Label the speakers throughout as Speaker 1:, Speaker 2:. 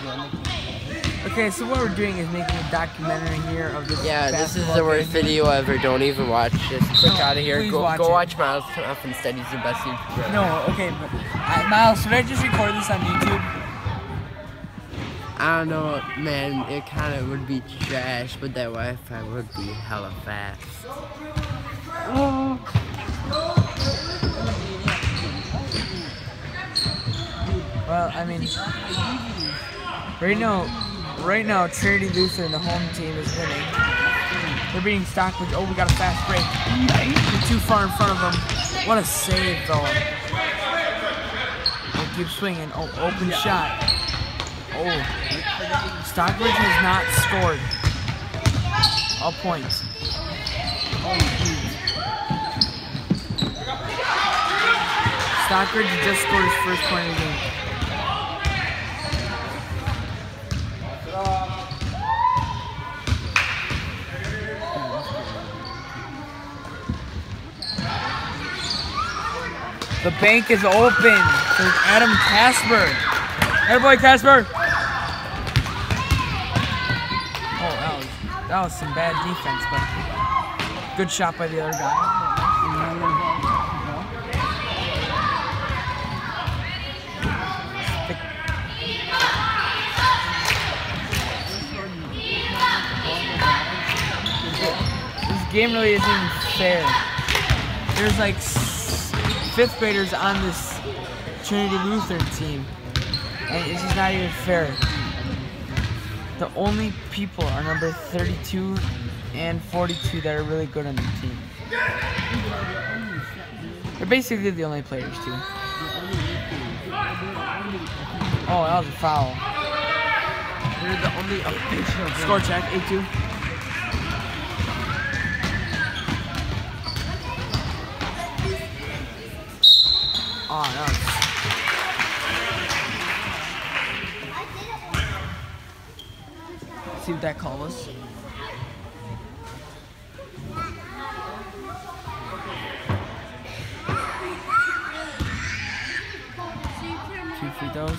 Speaker 1: Okay, so what we're doing is making a documentary here of this.
Speaker 2: Yeah, this is the worst video ever. Don't even watch. Just click out of here. Go watch Miles Off instead. He's the best YouTuber.
Speaker 1: No, okay, but Miles, should I just record this on YouTube?
Speaker 2: I don't know, man. It kind of would be trash, but that Wi-Fi would be hella fast. Oh.
Speaker 1: Well, I mean, right now, Trinity Lutheran, the home team, is winning. They're beating Stockbridge. Oh, we got a fast break. They're too far in front of them. What a save, though. They keep swinging. Oh, open shot. Oh, Stockbridge has not scored. All points. Stockbridge just scored his first point of the game. The bank is open. There's Adam Casper. Hey, boy, Casper. Oh, that was some bad defense, but good shot by the other guy. This game really isn't even fair. There's like 5th graders on this Trinity Lutheran team, and it's just not even fair. The only people are number 32 and 42 that are really good on the team. They're basically the only players too. Oh, that was a foul.
Speaker 2: They're the only official.
Speaker 1: Score check, 8-2. Oh, no. See what that call was. Two free throws.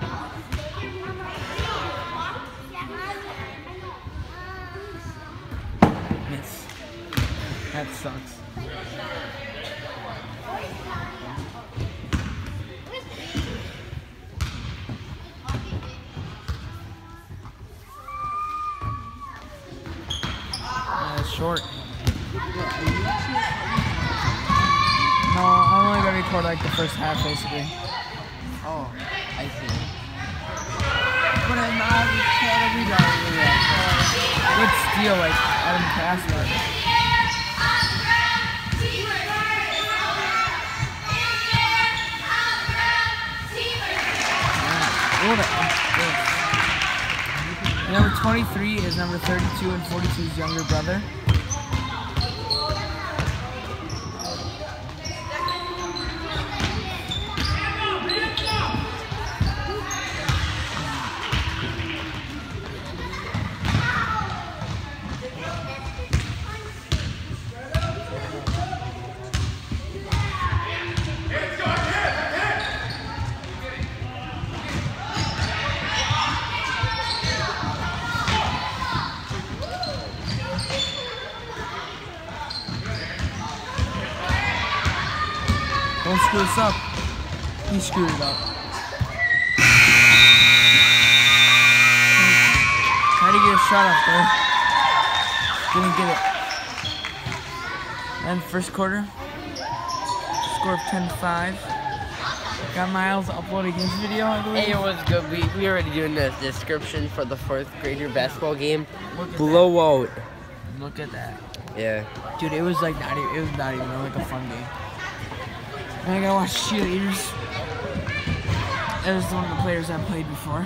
Speaker 1: Miss. That sucks. Short. No, I'm only gonna record like the first half basically.
Speaker 2: Oh, I see.
Speaker 1: But I'm not good steal like Adam Casper. Number 23 is number 32 and 42's younger brother. Don't screw this up. He screwed it up. Tried to get a shot up there. Didn't get it. And first quarter, score of 10-5. Got Miles uploading his video, I believe.
Speaker 2: Hey, it was good. We already doing the description for the 4th grader basketball game.
Speaker 1: Blowout. Look at that.
Speaker 2: Yeah.
Speaker 1: Dude, it was like not even like a fun game. And I gotta watch cheerleaders. That was one of the players I played before.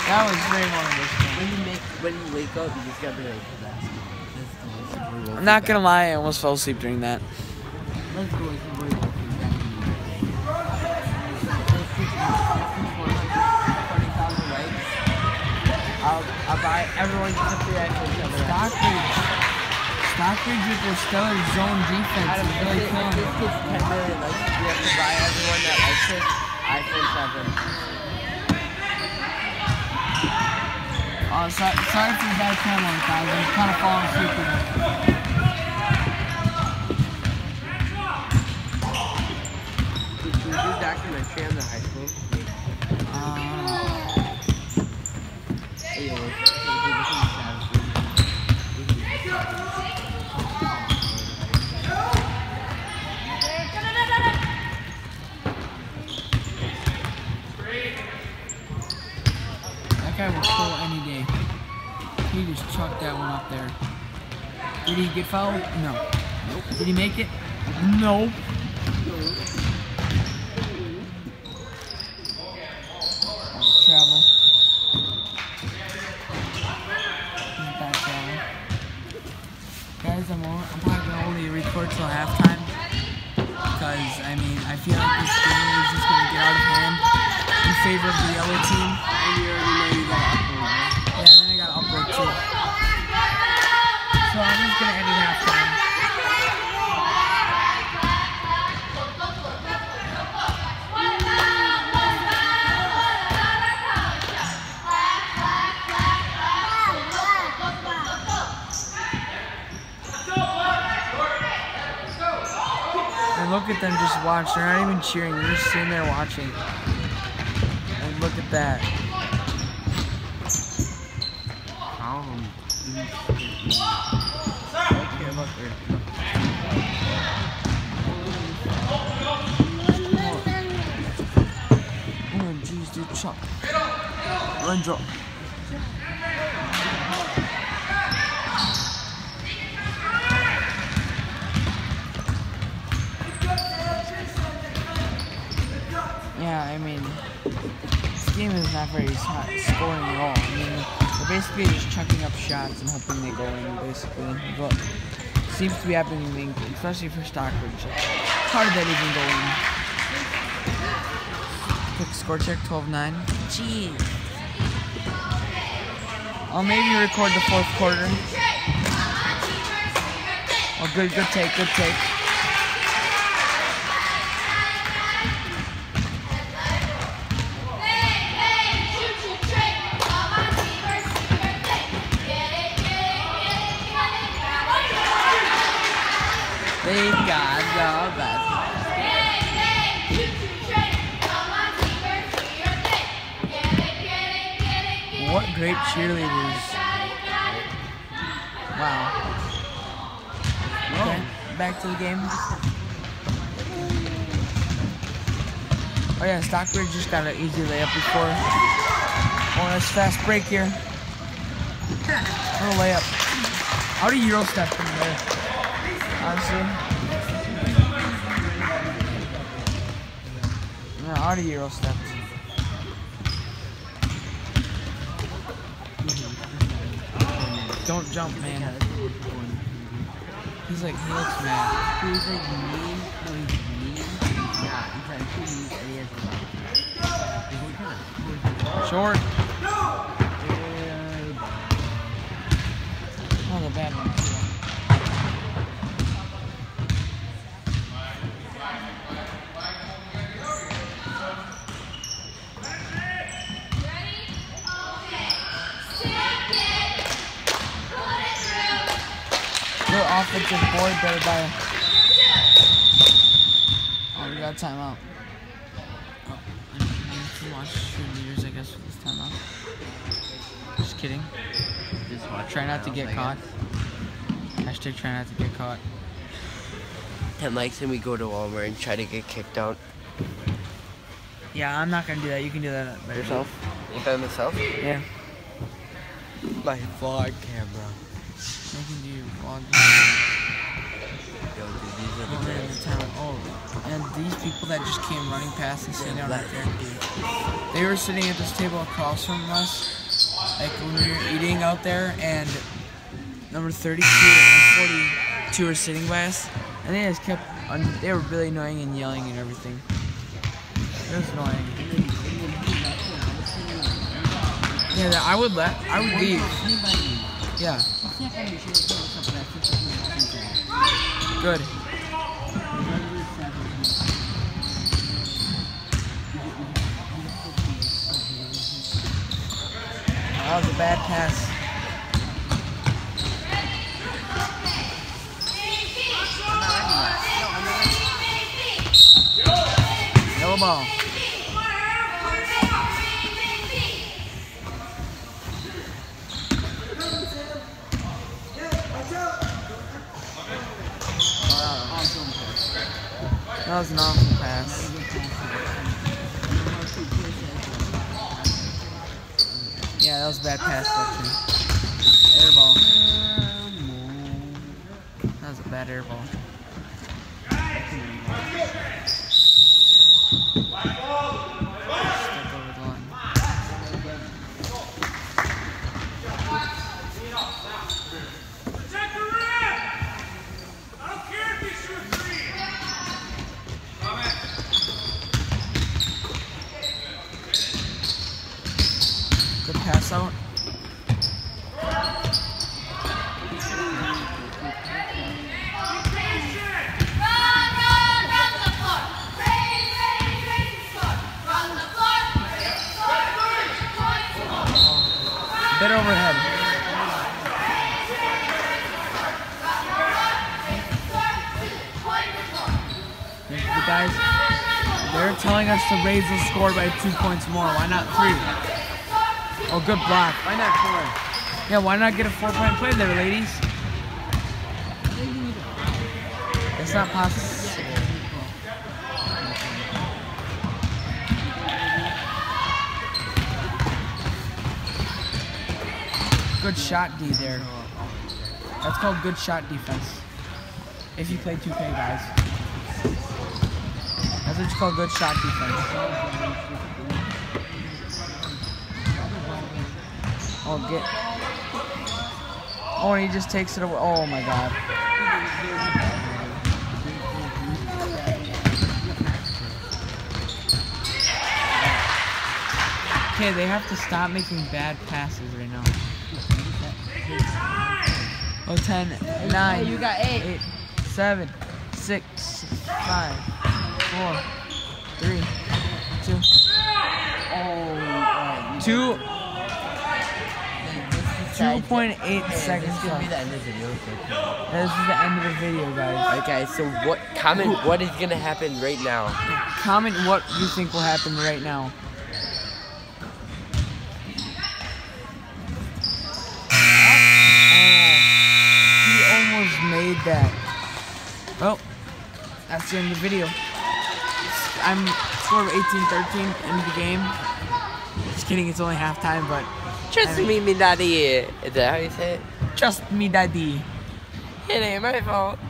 Speaker 1: That was very motivational.
Speaker 2: When you wake up, you just gotta be like, that's
Speaker 1: I'm not gonna lie, I almost fell asleep during that.
Speaker 2: Let's go. I'll buy everyone just a free iPhone.
Speaker 1: Stockbridge with their stellar zone defense is really killing
Speaker 2: This
Speaker 1: it.
Speaker 2: gets 10 million likes. We have to buy everyone that likes it iPhone 7.
Speaker 1: Sorry for the bad camera, guys. I'm kind of falling asleep here.
Speaker 2: Should we do a documentary on the high school?
Speaker 1: That guy will pull any day. He just chucked that one up there. Did he get fouled? No. Nope. Did he make it? Nope. Travel. Back travel. Guys, I'm probably gonna only record till halftime because I mean I feel like this game is just gonna get out of hand in favor of the yellow team.
Speaker 2: And you already know you gotta upload, right?
Speaker 1: Yeah, and then I gotta upload too. So I'm just gonna end it halftime. And look at them just watch. They're not even cheering. They're just sitting there watching. And look at that. Oh, jeez, dude, chop. Run, drop. Yeah, I mean, this game is not very scoring at all. I mean, they're basically just chucking up shots and hoping they go in, basically. But it seems to be happening, especially for Stockbridge. How did that even go in? Quick score check, 12-9. Jeez. I'll maybe record the fourth quarter. Oh, good take, good take. They got the best. What great cheerleaders. Wow. Okay, back to the game. Oh yeah, Stockbridge just got an easy layup before. Oh, nice fast break here. What a layup. How do you Euro step from there? Honestly. No, how do you Euro step? Don't jump, man. He looks mad.
Speaker 2: He's like mean. No, he's mean. Yeah, he's actually mean.
Speaker 1: Short. Oh, the bad one. Good offensive board better by. Oh, we got timeout. Oh, I need to watch cheerleaders, I guess, for this timeout. Just kidding. Try not to get caught. Hashtag try not to get caught.
Speaker 2: 10 likes and we go to Walmart and try to get kicked out.
Speaker 1: Yeah, I'm not gonna do that. You can do that by yourself.
Speaker 2: You by myself?
Speaker 1: Yeah.
Speaker 2: My vlog camera.
Speaker 1: You can do your vlog. And these people that just came running past and sitting down right there, they were sitting at this table across from us, like when we were eating out there, and number 32 and 42 were sitting by us, and they just kept, they were really annoying and yelling and everything. It was annoying. Yeah, I would leave. Yeah. Good. That was a bad pass. Yellow ball. That was an awesome pass. Yeah, that was a bad pass section. Air ball. That was a bad air ball. Step over the line. Good pass out. Bit overhead. The guys, they're telling us to raise the score by 2 points more. Why not 3? Oh, good block.
Speaker 2: Why not 4?
Speaker 1: Yeah, why not get a 4-point play there, ladies? It's not possible. Good shot D there. That's called good shot defense. If you play 2K, guys. That's what you call good shot defense. Oh, oh, and he just takes it away. Oh my God. Okay, they have to stop making bad passes right now. Oh, 10, 9,
Speaker 2: you got 8,
Speaker 1: 7, 6, 5, 4, 3, 2. Oh, 2.8 seconds left. This is gonna be the end of the video. This is the end of the video, guys.
Speaker 2: Alright, guys. So comment what is gonna happen right now.
Speaker 1: Comment what you think will happen right now. Made that. Well, that's the end of the video. I'm score of 18-13 in the game. Just kidding, it's only halftime, but
Speaker 2: Trust me, daddy. Is that how you say it?
Speaker 1: Trust me, daddy.
Speaker 2: It ain't my fault.